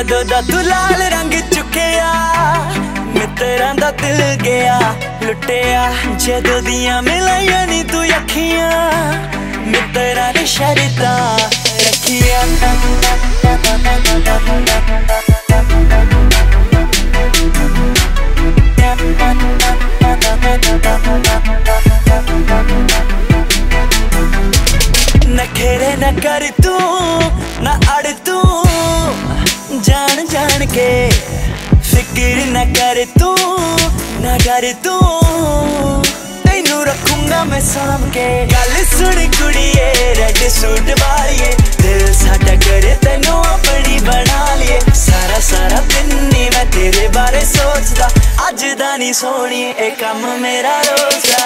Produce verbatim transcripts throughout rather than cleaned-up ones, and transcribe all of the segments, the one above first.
जदों दा तू लाल रंग चुकिया मित्रां दा दिल गया लुटिया। जदों दियां मिलाइयां नी तू अखियां मित्रां ने शर्तां रखियां। नखेरे न कर तू न अड़ तू जान जान के फिक्र न कर तू न डर तू तैनू रखूंगा मैं साम के। गल सुन कुड़िए रेड सूट वालिए दिल साडा करे तैनू अपनी बना लिए। सारा सारा दिन नी मैं तेरे बारे सोचदा अज दा नी सोनी ए कम मेरा रोज दा।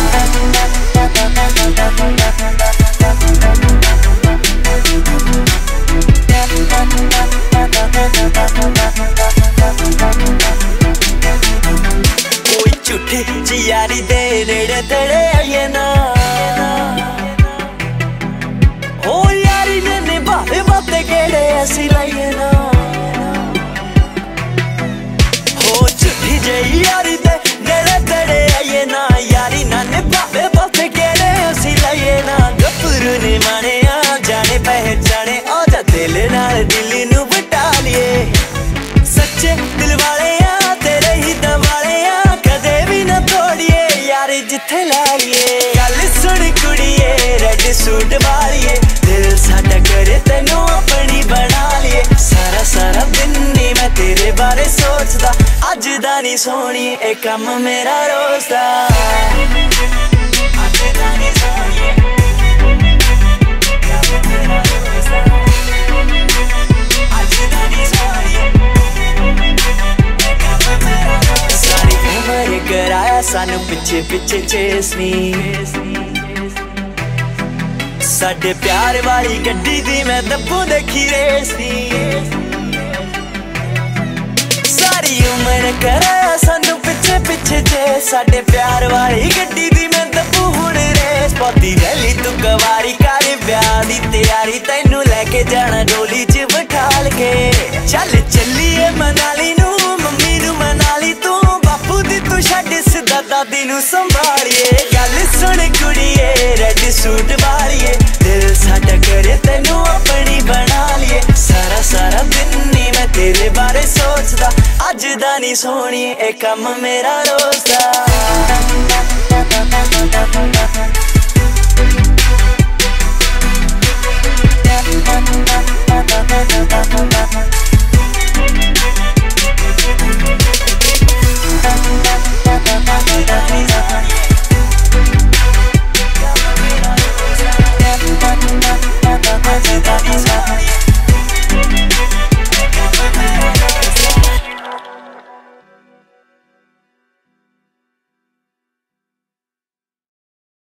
कोई झूठी जी यारी दे नेड़े तेड़े आइए ना हो यारी ने निभावे बातें केड़े ऐसी लाइए ना हो झूठी जी यारी दे नेड़े तेड़े आइए ना यारी ना निभावे बातें केड़े ऐसी लाइए ना। गफरू ने माने आ जाने पहचाने आ जा दिल नाल दिल नू बटा लिए। सच्चे दिल वाले आ तेरे ही दवाले आ कदे भी ना तोड़िए यार जिथे ला लिए। गल सुन कुड़िए रेड सूट वालिए दिल साडा करे तैनू अपनी बना लिए। सारा सारा दिन नी मैं तेरे बारे सोचदा अज दा नी सोनी ए कम मेरा रोज दा। अज दा नी सोनी कराया सानू पिछे पिछे चेसनी साडे प्यार वाली गड्डी दी मैं दब्बू देखी रेसनी। सारी उम्र कराया सानू पिछे पिछे चेस साडे प्यार वाली गड्डी दी मैं दब्बू हुण रेस। पौती रैली तू कवारी कर ब्याह दी तैयारी तैनू लेके जाना डोली च बिठाल के। चल चलिए मनाली नू मम्मी नू मनाली तू बापू दी तू छड्ड सिद्धा दादी नू संभालिए। गल सुन कुड़िए रेड सूट वालिए दिल साडा करे तैनू अपनी बना लिए। सारा सारा दिन नी मैं तेरे बारे सोचदा अज दा नी सोनी ए कम मेरा रोज दा।